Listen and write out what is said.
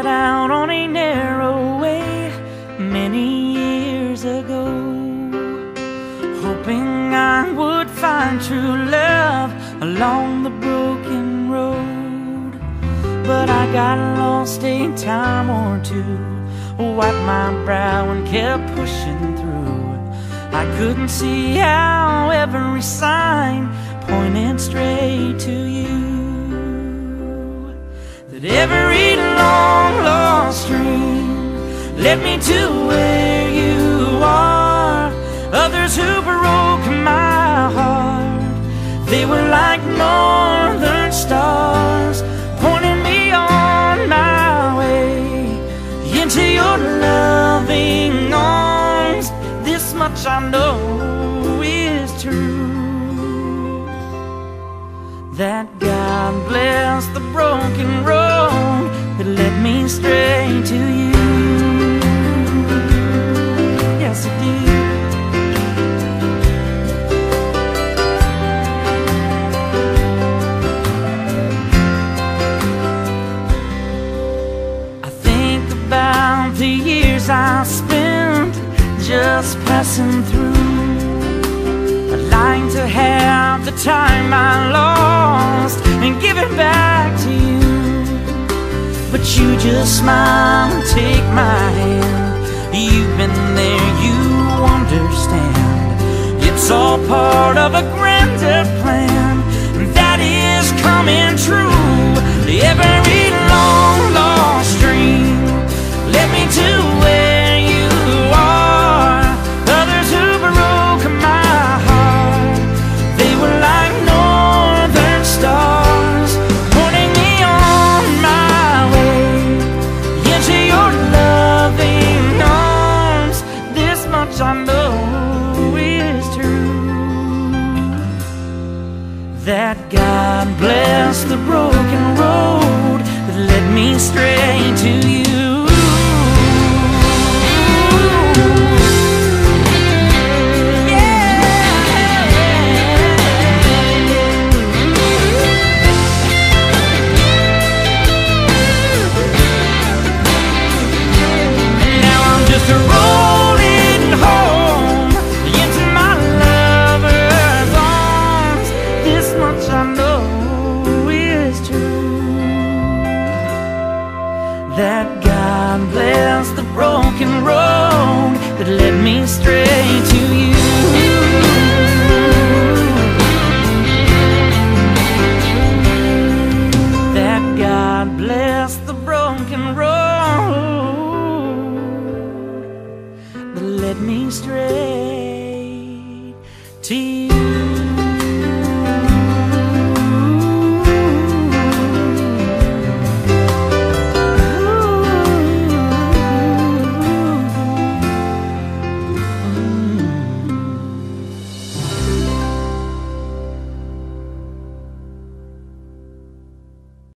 set out on a narrow way many years ago, hoping I would find true love along the broken road. But I got lost a time or two, wiped my brow and kept pushing through. I couldn't see how every sign pointed straight to you, that every long lost dream led me to where you are. Others who broke my heart, they were like northern stars, pointing me on my way into your loving arms. This much I know is true, that God bless the broken road that led me straight to you. Yes, it did. I think about the years I spent just passing through. I'd like to have the time I lost and give it back to you, but you just smile and take my hand. You've been there, you understand. It's all part of a grander plan that is coming true. Every long lost dream led me to where you are. Others who broke my heart, they were like northern stars, pointing me on my way into your loving arms. This much I know is true, that God bless the broken road that led me straight to you. Rolling home into my lover's arms. This much I know is true, that God bless the broken road that led me straight to you. That God bless the broken road that led me straight to you.